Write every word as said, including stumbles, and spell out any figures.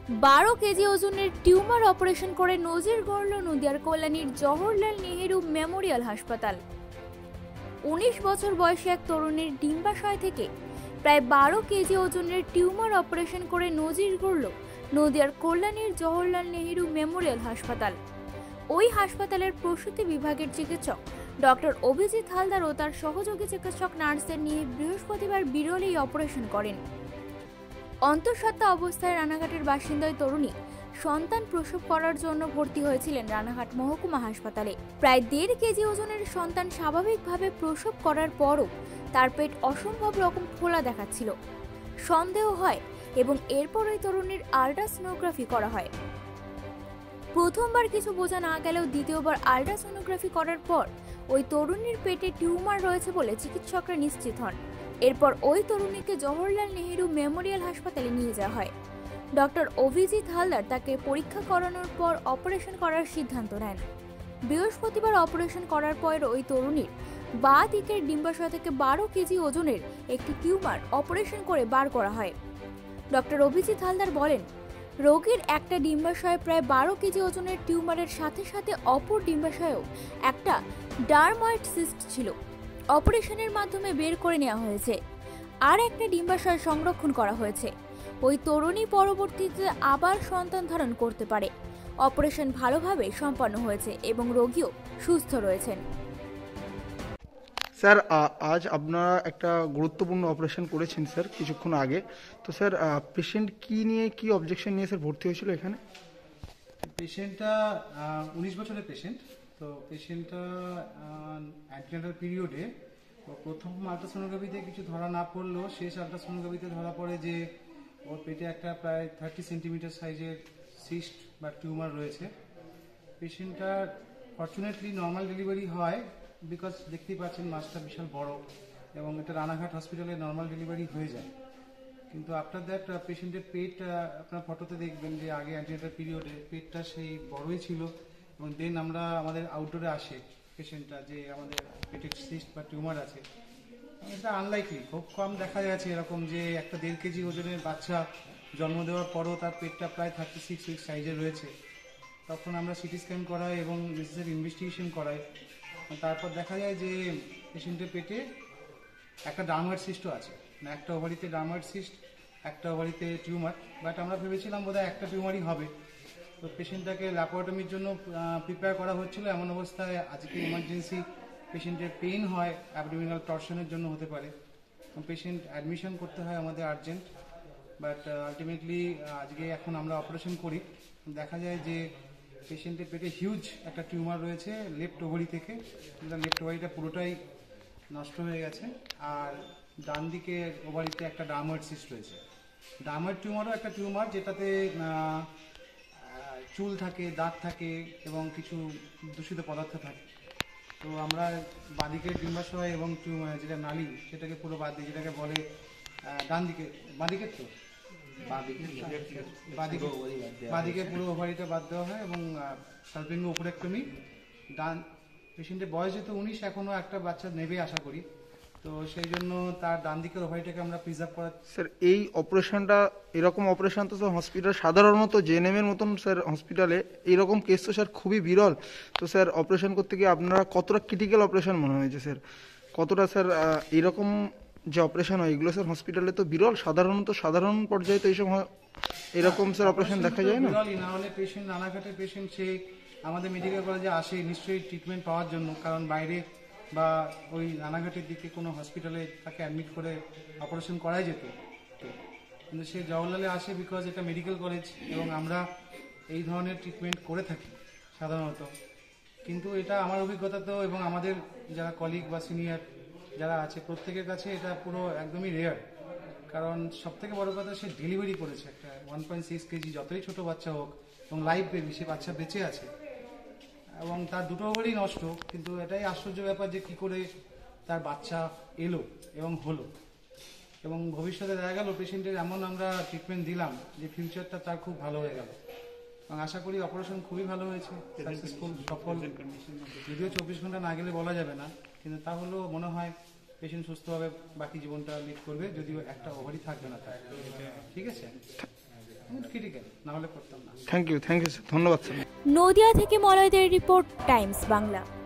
বারো কেজি ওজনের tumour operation করে নজির গড়ল নদিয়ার কল্যাণীর জহরলাল নেহেরু মেমোরিয়াল হাসপাতাল। উনিশ বছর বয়সী এক তরুণীর ডিম্বাশয় থেকে প্রায় বারো কেজি ওজনের টিউমার অপারেশন করে নজির গড়ল নদিয়ার কল্যাণীর জহরলাল নেহেরু মেমোরিয়াল হাসপাতাল। ওই হাসপাতালের প্রসূতি বিভাগের চিকিৎসক ডক্টর অভিজিৎ হালদার ও তার সহযোগী চিকিৎসক নার্সদের নিয়ে বৃহস্পতিবার বিরল এই অপারেশন করেন। অন্তঃসত্ত্বা অবস্থায় রানাঘাটের বাসিন্দা তরুণী সন্তান প্রসব করার জন্য ভর্তি হয়েছিলেন রানাঘাট মহকুমা হাসপাতালে। প্রায় দেড় কেজি ওজনের সন্তান স্বাভাবিকভাবে প্রসব করার পরও তার পেট অসম্ভব রকম ফোলা দেখাচ্ছিল। সন্দেহ হয় এবং এরপর ওই তরুণীর আল্ট্রাসোনোগ্রাফি করা হয়। প্রথমবার কিছু বোঝা না গেলেও দ্বিতীয়বার আল্ট্রাসোনোগ্রাফি করার পর ওই তরুণীর পেটে টিউমার রয়েছে বলে চিকিৎসকরা নিশ্চিত হন। এরপর ওই তরুণীকে জহরলাল নেহেরু মেমোরিয়াল হাসপাতালে নিয়ে যাওয়া হয়। ডক্টর অভিজিৎ হালদার তাকে পরীক্ষা করানোর পর অপারেশন করার সিদ্ধান্ত নেন। বৃহস্পতিবার অপারেশন করার পর ওই তরুণীর বাঁ দিকের ডিম্বাশয় থেকে বারো কেজি ওজনের একটি টিউমার অপারেশন করে বার করা হয়। ডক্টর অভিজিৎ হালদার বলেন, রোগীর একটা ডিম্বাশয়ে প্রায় বারো কেজি ওজনের টিউমারের সাথে সাথে অপর ডিম্বাশয়েও একটা ডার্ময়েড সিস্ট ছিল। অপারেশনের মাধ্যমে বের করে নেওয়া হয়েছে। আর একটা ডিম্বাশয় সংরক্ষণ করা হয়েছে। ওই তরুণী পরবর্তীতে আবার সন্তান ধারণ করতে পারে। অপারেশন ভালোভাবে সম্পন্ন হয়েছে এবং রোগীও সুস্থ রয়েছেন। স্যার, আজ আপনারা একটা গুরুত্বপূর্ণ অপারেশন করেছেন স্যার কিছুক্ষণ আগে। তো স্যার, পেশেন্ট কি নিয়ে কি অবজেকশন নিয়ে স্যার ভর্তি হয়েছিল এখানে? পেশেন্টটা উনিশ বছরের পেশেন্ট। তো পেশেন্টটা অ্যান্টিনাটাল পিরিয়ডে প্রথম আল্ট্রাসোনোগ্রাফিতে কিছু ধরা না পড়লেও শেষ আল্ট্রাসোনোগ্রাফিতে ধরা পড়ে যে ওর পেটে একটা প্রায় থার্টি সেন্টিমিটার সাইজের সিস্ট বা টিউমার রয়েছে। পেশেন্টটার ফর্চুনেটলি নর্মাল ডেলিভারি হয়, বিকজ দেখতেই পাচ্ছেন মাছটা বিশাল বড় এবং এটা রানাঘাট হসপিটালে নর্মাল ডেলিভারি হয়ে যায়। কিন্তু আফটার দ্যাট পেশেন্টের পেট আপনার ফটোতে দেখবেন যে আগে অ্যান্টিনাটাল পিরিয়ডে পেটটা সেই বড়ই ছিল এবং দেন আমরা আমাদের আউটডোরে আসে পেশেন্টটা যে আমাদের পেটের সিস্ট বা টিউমার আছে। এটা আনলাইকলি, খুব কম দেখা যাচ্ছে এরকম যে একটা দেড় কেজি ওজনের বাচ্চা জন্ম দেওয়ার পরও তার পেটটা প্রায় থার্টি সিক্স উইক সাইজের রয়েছে। তখন আমরা সিটি স্ক্যান করাই এবং নেসেসারি ইনভেস্টিগেশন করাই। তারপর দেখা যায় যে পেশেন্টের পেটে একটা ডার্ময়েড সিস্টও আছে, মানে একটা ওভারিতে ডার্ময়েড সিস্ট, একটা ওভারিতে টিউমার। বাট আমরা ভেবেছিলাম বোধহয় একটা টিউমারই হবে। তো পেশেন্টটাকে ল্যাপারটমির জন্য প্রিপেয়ার করা হচ্ছিল। এমন অবস্থায় আজকে ইমার্জেন্সি পেশেন্টের পেইন হয়, অ্যাবডোমিনাল টর্শনের জন্য হতে পারে, পেশেন্ট অ্যাডমিশন করতে হয় আমাদের আর্জেন্ট। বাট আলটিমেটলি আজকে এখন আমরা অপারেশন করি, দেখা যায় যে পেশেন্টের পেটে হিউজ একটা টিউমার রয়েছে লেফট ওভারি থেকে। লেফট ওভারিটা পুরোটাই নষ্ট হয়ে গেছে আর ডান দিকে ওভারিতে একটা ডার্ময়েড সিস্ট রয়েছে। ডার্ময়েড টিউমারও একটা টিউমার যেটাতে চুল থাকে, দাঁত থাকে এবং কিছু দূষিত পদার্থ থাকে। তো আমরা বাঁদিকের ডিম্বাশয় এবং যেটা নালী সেটাকে পুরো বাদ দিই, যেটাকে বলে ডান দিকে বাঁদিকের তো বাঁদিকে পুরো ওভারিটা বাদ দেওয়া হয় এবং সালপিঙ্গো ওপরেক্টমি। ডান পেশেন্টের বয়স যেহেতু উনিশ, এখনো একটা বাচ্চা নেবে আশা করি, তো সেই জন্য তার ডান দিকের ওভারিটাকে আমরা প্রিজার্ভ করা। স্যার, এই অপারেশনটা এরকম অপারেশন তো স্যার হসপিটাল সাধারণত জেএনএম এর মতন স্যার হসপিটালে এইরকম কেস তো স্যার খুবই বিরল। তো স্যার, অপারেশন করতে গিয়ে আপনারা কতটা ক্রিটিক্যাল অপারেশন মনে হয়েছে স্যার? কতটা স্যার এইরকম যে অপারেশন হয় এগুলো স্যার হসপিটালে তো বিরল, সাধারণত সাধারণ পর্যায়ে তো এইসব এরকম স্যার অপারেশন দেখা যায় না। বিরলই না হলে পেশেন্ট রানাঘাটের পেশেন্ট সে আমাদের মেডিকেল কলেজে আসে নিশ্চয়ই ট্রিটমেন্ট পাওয়ার জন্য, কারণ বাইরে বা ওই রানাঘাটের দিকে কোনো হসপিটালে তাকে অ্যাডমিট করে অপারেশন করাই যেত। কিন্তু সে জওহরলালে আসে বিকজ এটা মেডিকেল কলেজ এবং আমরা এই ধরনের ট্রিটমেন্ট করে থাকি সাধারণত। কিন্তু এটা আমার অভিজ্ঞতা তো এবং আমাদের যারা কলিগ বা সিনিয়র যারা আছে প্রত্যেকের কাছে এটা পুরো একদমই রেয়ার। কারণ সব থেকে বড় কথা, সে ডেলিভারি করেছে একটা ওয়ান পয়েন্ট সিক্স কেজি যতই ছোট বাচ্চা হোক এবং লাইভ বেবি, সে বাচ্চা বেঁচে আছে এবং তার দুটো ওভারই নষ্ট। কিন্তু এটাই আশ্চর্য ব্যাপার যে কি করে তার বাচ্চা এলো এবং হলো এবং ভবিষ্যতে দেখা গেল পেশেন্টের এমন আমরা ট্রিটমেন্ট দিলাম যে ফিউচারটা তার খুব ভালো হয়ে গেল এবং আশা করি অপারেশন খুবই ভালো হয়েছে, সাকসেসফুল, সফল। যদিও চব্বিশ ঘন্টা না গেলে বলা যাবে না, কিন্তু তাহলেও মনে হয় পেশেন্ট সুস্থভাবে বাকি জীবনটা লিড করবে, যদিও একটা ওভারই থাকবে না তার। ঠিক আছে। ক্রিটিক্যাল, না হলে করতাম না। Thank you thank you sir, ধন্যবাদ স্যার। নদিয়া থেকে মলয়দের রিপোর্ট, টাইমস বাংলা।